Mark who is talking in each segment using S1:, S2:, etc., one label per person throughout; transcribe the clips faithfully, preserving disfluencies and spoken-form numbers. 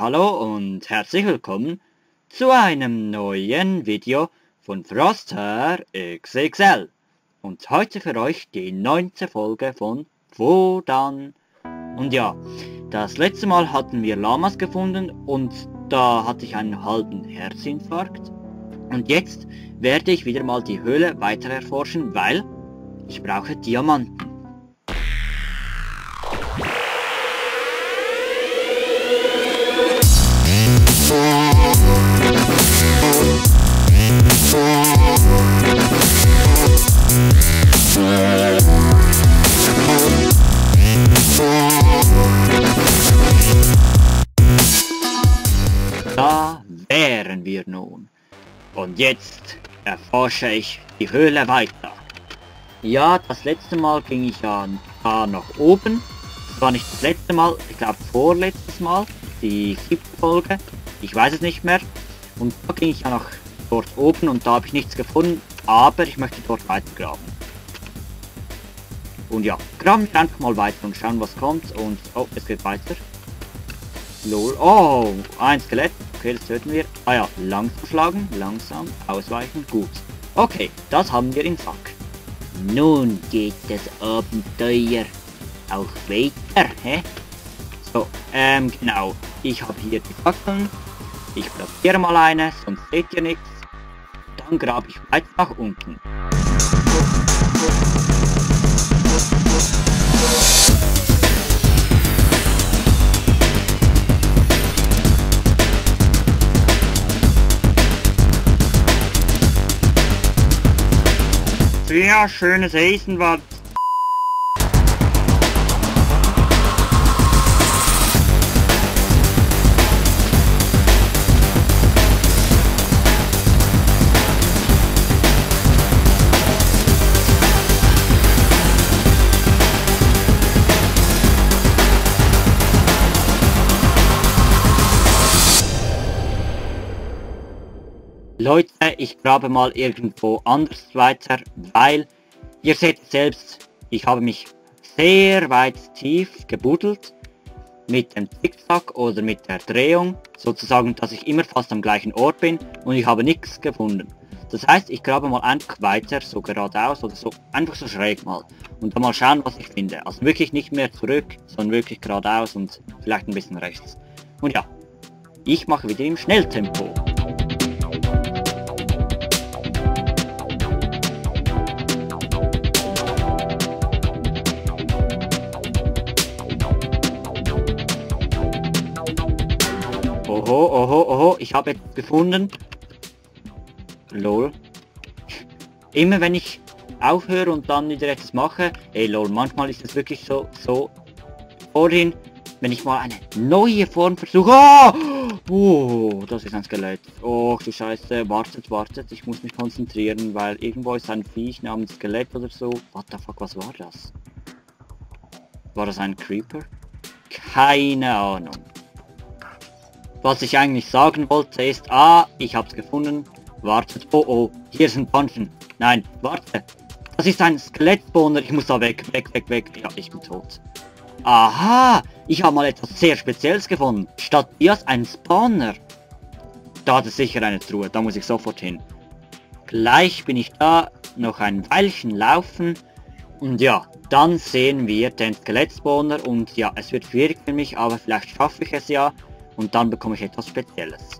S1: Hallo und herzlich willkommen zu einem neuen Video von Froster X X L. Und heute für euch die neunte Folge von Wo dann? Und ja, das letzte Mal hatten wir Lamas gefunden und da hatte ich einen halben Herzinfarkt. Und jetzt werde ich wieder mal die Höhle weiter erforschen, weil ich brauche Diamanten. Da wären wir nun. Und jetzt erforsche ich die Höhle weiter. Ja, das letzte Mal ging ich ja da nach oben. Das war nicht das letzte Mal, ich glaube vorletztes Mal, die siebte Folge. Ich weiß es nicht mehr. Und da ging ich ja nach dort oben und da habe ich nichts gefunden. Aber ich möchte dort weiter graben. Und ja, graben wir einfach mal weiter und schauen, was kommt. Und oh, es geht weiter. Lol. Oh, ein Skelett. Okay, das töten wir. Ah ja, langsam schlagen, langsam ausweichen. Gut. Okay, das haben wir im Sack. Nun geht das Abenteuer auch weiter, hä? So, ähm, genau. Ich habe hier die Fackeln. Ich platziere mal eine, sonst seht ihr nichts. Dann grabe ich weiter nach unten. Sehr schönes Eisenwald. Leute, ich grabe mal irgendwo anders weiter, weil ihr seht selbst, ich habe mich sehr weit tief gebuddelt mit dem Zickzack oder mit der Drehung, sozusagen, dass ich immer fast am gleichen Ort bin und ich habe nichts gefunden. Das heißt, ich grabe mal einfach weiter, so geradeaus oder so, einfach so schräg mal und dann mal schauen, was ich finde. Also wirklich nicht mehr zurück, sondern wirklich geradeaus und vielleicht ein bisschen rechts. Und ja, ich mache wieder im Schnelltempo. Oho, oho, oho, ich habe etwas gefunden. Lol. Immer wenn ich aufhöre und dann wieder etwas mache, ey lol, manchmal ist es wirklich so, so, vorhin, wenn ich mal eine neue Form versuche, oh, oh, das ist ein Skelett, oh du Scheiße, wartet, wartet, ich muss mich konzentrieren, weil irgendwo ist ein Viech namens Skelett oder so. What the fuck, was war das? War das ein Creeper? Keine Ahnung. Was ich eigentlich sagen wollte ist, ah, ich hab's gefunden. Wartet, oh oh, hier ist ein Punchen. Nein, warte. Das ist ein Skelettspawner. Ich muss da weg, weg, weg, weg. Ja, ich bin tot. Aha, ich habe mal etwas sehr Spezielles gefunden. Statt Dias ein Spawner. Da hat es sicher eine Truhe, da muss ich sofort hin. Gleich bin ich da, noch ein Weilchen laufen. Und ja, dann sehen wir den Skelettspawner. Und ja, es wird schwierig für mich, aber vielleicht schaffe ich es ja. Und dann bekomme ich etwas Spezielles.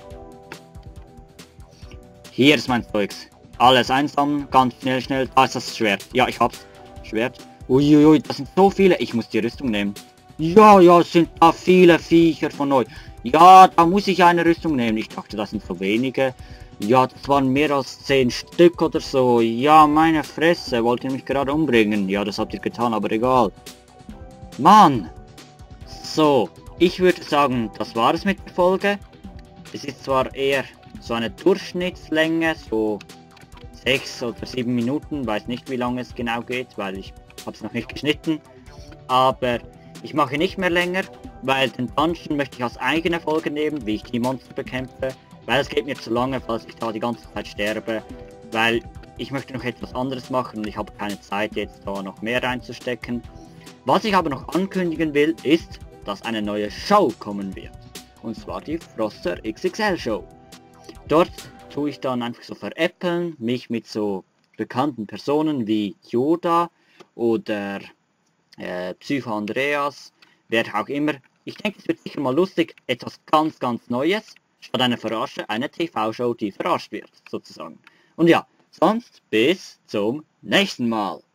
S1: Hier ist mein Zeugs. Alles einsammeln, ganz schnell, schnell. Da ist das Schwert. Ja, ich hab's. Schwert. Uiuiui, das sind so viele. Ich muss die Rüstung nehmen. Ja, ja, es sind da viele Viecher von euch. Ja, da muss ich eine Rüstung nehmen. Ich dachte, das sind so wenige. Ja, das waren mehr als zehn Stück oder so. Ja, meine Fresse. Wollt ihr mich gerade umbringen? Ja, das habt ihr getan, aber egal. Mann. So. Ich würde sagen, das war es mit der Folge. Es ist zwar eher so eine Durchschnittslänge, so sechs oder sieben Minuten, weiß nicht wie lange es genau geht, weil ich habe es noch nicht geschnitten. Aber ich mache nicht mehr länger, weil den Dungeon möchte ich als eigene Folge nehmen, wie ich die Monster bekämpfe, weil es geht mir zu lange, falls ich da die ganze Zeit sterbe, weil ich möchte noch etwas anderes machen und ich habe keine Zeit jetzt da noch mehr reinzustecken. Was ich aber noch ankündigen will, ist, dass eine neue Show kommen wird. und zwar die Froster X X L Show. Dort tue ich dann einfach so veräppeln, mich mit so bekannten Personen wie Yoda oder äh, Psycho Andreas, wer auch immer. Ich denke, es wird sicher mal lustig, etwas ganz, ganz Neues, statt einer Verarsche, eine T V-Show, die verarscht wird, sozusagen. Und ja, sonst bis zum nächsten Mal.